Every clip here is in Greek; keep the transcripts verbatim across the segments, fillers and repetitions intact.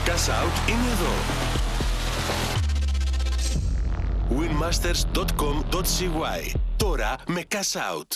Cash Out είναι εδώ. winmasters τελεία com τελεία c y. Τώρα με Cash Out.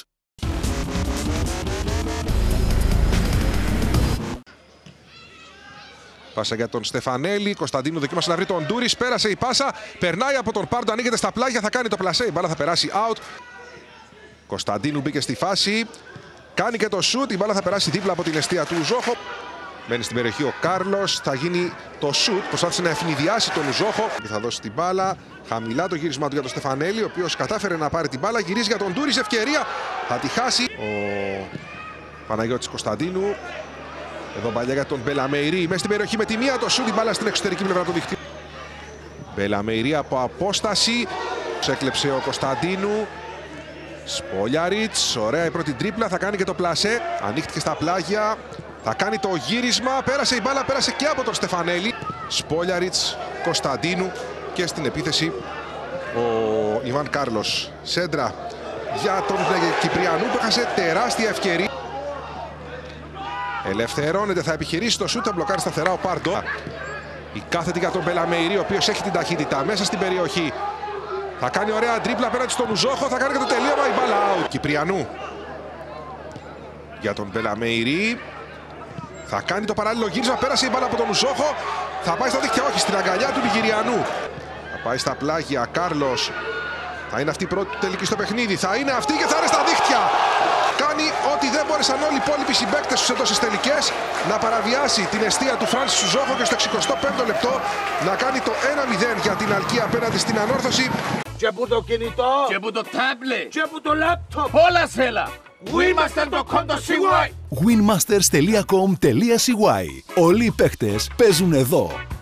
Πάσα για τον Στεφανέλη. Κωνσταντίνου δοκίμασε να βρει τον Ντούρις. Πέρασε η πάσα. Περνάει από τον Πάρντο. Ανοίγεται στα πλάγια. Θα κάνει το πλασέ. Η μπάλα θα περάσει out. Κωνσταντίνου μπήκε στη φάση. Κάνει και το σουτ. Η μπάλα θα περάσει δίπλα από την εστία του Ουζόχο. Μένει στην περιοχή ο Κάρλος. Θα γίνει το σουτ. Προσπάθησε να ευνηδιάσει τον Ουζόχο. Και θα δώσει την μπάλα. Χαμηλά το γύρισμα του για τον Στεφανέλη. Ο οποίος κατάφερε να πάρει την μπάλα. Γυρίζει για τον Ντούρις. Ευκαιρία. Θα τη χάσει. Ο Παναγιώτης Κωνσταντίνου. Εδώ παλιά για τον Μπελαμεϊρή. Μέσα στην περιοχή με τη μία το σουτ. Την μπάλα στην εξωτερική πλευρά του δικτύου. Μπελαμεϊρή από απόσταση. Ξέκλεψε ο Κωνσταντίνου. Σπόλιαριτς. Ωραία η πρώτη τρίπλα. Θα κάνει και το πλασέ. Ανοίχτηκε στα πλάγια. Θα κάνει το γύρισμα. Πέρασε η μπάλα. Πέρασε και από τον Στεφανέλη. Σπόλιαριτς, Κωνσταντίνου. Και στην επίθεση ο Ιβάν Κάρλος. Σέντρα για τον Κυπριανού που έχασε τεράστια ευκαιρία. Ελευθερώνεται, θα επιχειρήσει το σούτ, θα μπλοκάρει σταθερά ο Πάρντο. Η κάθετη για τον Μπελαμεϊρή, ο οποίος έχει την ταχύτητα μέσα στην περιοχή. Θα κάνει ωραία τρίπλα απέναντι στον Ουζόχο, θα κάνει και το τελείωμα, η μπάλα out. Κυπριανού για τον Μπελαμεϊρή. Θα κάνει το παράλληλο γύρισμα, πέρασε η μπάλα από τον Ουζόχο. Θα πάει στα δίχτυα, όχι, στην αγκαλιά του Νιγηριανού. Θα πάει στα πλάγια, Κάρλος. Θα είναι αυτή η πρώτη τελική στο παιχνίδι. Θα είναι αυτή και θα είναι στα δίχτυα. Κάνει ό,τι δεν μπόρεσαν όλοι οι υπόλοιποι συμπαίκτες στους εντός τελικές. Να παραβιάσει την εστία του Φράνσις Ουζόχο και στο εξηκοστό πέμπτο λεπτό να κάνει το ένα μηδέν για την Αλκία απέναντι στην Ανόρθωση. Και που το κινητό, και που το τάμπλετ, και που το λάπτοπ, όλα σέλα. winmasters τελεία com τελεία c y. winmasters τελεία com τελεία c y. Όλοι οι παίχτες παίζουν εδώ.